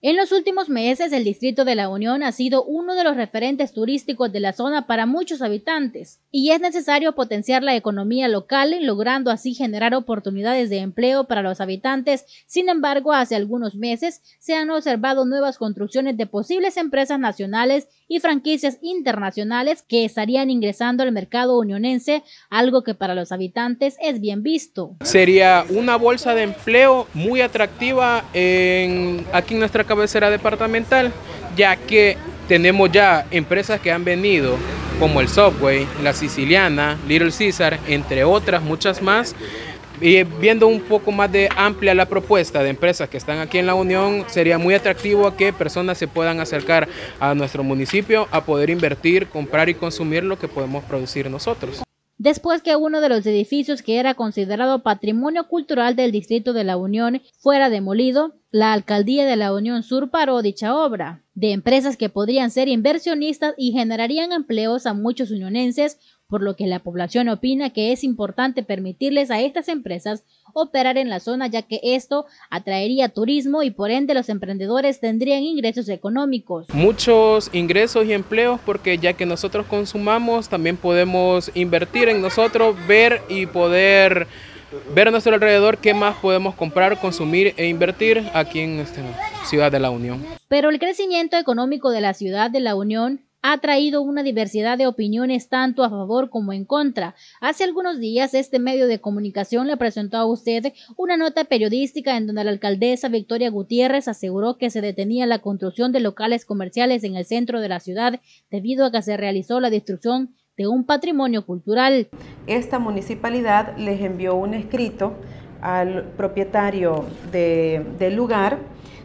En los últimos meses, el Distrito de la Unión ha sido uno de los referentes turísticos de la zona para muchos habitantes, y es necesario potenciar la economía local, logrando así generar oportunidades de empleo para los habitantes. Sin embargo, hace algunos meses se han observado nuevas construcciones de posibles empresas nacionales y franquicias internacionales que estarían ingresando al mercado unionense, algo que para los habitantes es bien visto. Sería una bolsa de empleo muy atractiva aquí en nuestra cabecera departamental, ya que tenemos ya empresas que han venido como el Subway, la Siciliana, Little Caesar, entre otras muchas más. Y viendo un poco más de amplia la propuesta de empresas que están aquí en la Unión, sería muy atractivo a que personas se puedan acercar a nuestro municipio a poder invertir, comprar y consumir lo que podemos producir nosotros. Después que uno de los edificios que era considerado patrimonio cultural del Distrito de la Unión fuera demolido, la Alcaldía de la Unión Sur paró dicha obra, de empresas que podrían ser inversionistas y generarían empleos a muchos unionenses, por lo que la población opina que es importante permitirles a estas empresas operar en la zona, ya que esto atraería turismo y por ende los emprendedores tendrían ingresos económicos. Muchos ingresos y empleos, porque ya que nosotros consumamos, también podemos invertir en nosotros, ver y poder ver a nuestro alrededor qué más podemos comprar, consumir e invertir aquí en esta ciudad de la Unión. Pero el crecimiento económico de la ciudad de la Unión ha traído una diversidad de opiniones tanto a favor como en contra. Hace algunos días este medio de comunicación le presentó a usted una nota periodística en donde la alcaldesa Victoria Gutiérrez aseguró que se detenía la construcción de locales comerciales en el centro de la ciudad debido a que se realizó la destrucción de un patrimonio cultural. Esta municipalidad les envió un escrito al propietario del lugar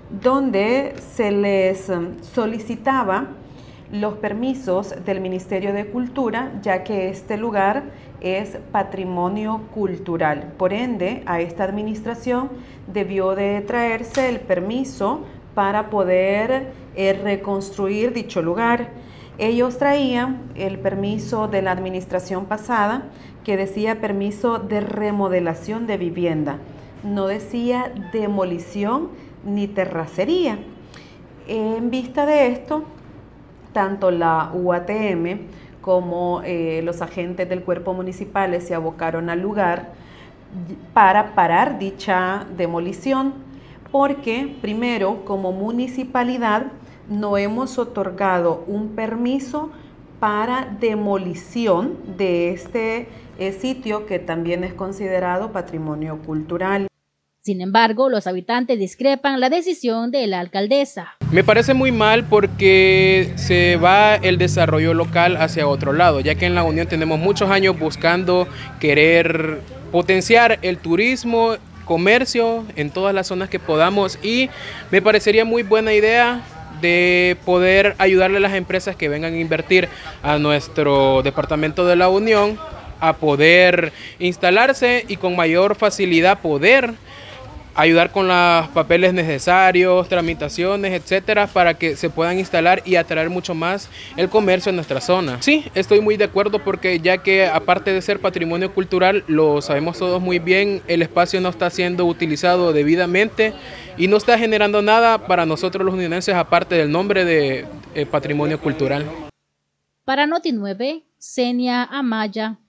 donde se les solicitaba los permisos del Ministerio de Cultura, ya que este lugar es patrimonio cultural. Por ende, a esta administración debió de traerse el permiso para poder reconstruir dicho lugar. Ellos traían el permiso de la administración pasada, que decía permiso de remodelación de vivienda. No decía demolición ni terracería. En vista de esto, tanto la UATM como los agentes del cuerpo municipal se abocaron al lugar para parar dicha demolición, porque primero, como municipalidad, no hemos otorgado un permiso para demolición de este sitio que también es considerado patrimonio cultural. Sin embargo, los habitantes discrepan la decisión de la alcaldesa. Me parece muy mal porque se va el desarrollo local hacia otro lado, ya que en la Unión tenemos muchos años buscando querer potenciar el turismo, comercio en todas las zonas que podamos, y me parecería muy buena idea de poder ayudarle a las empresas que vengan a invertir a nuestro departamento de la Unión a poder instalarse y con mayor facilidad poder ayudar con los papeles necesarios, tramitaciones, etcétera, para que se puedan instalar y atraer mucho más el comercio en nuestra zona. Sí, estoy muy de acuerdo porque ya que aparte de ser patrimonio cultural, lo sabemos todos muy bien, el espacio no está siendo utilizado debidamente y no está generando nada para nosotros los unionenses aparte del nombre de patrimonio cultural. Para Noti 9, Zenia Amaya.